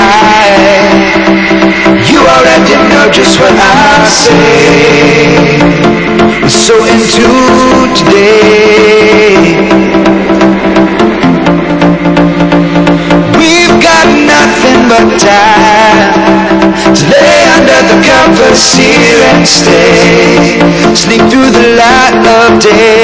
high. You already know just what I say. We're so into today. We've got nothing but time to lay under the covers here and stay. Sleep through the light of day.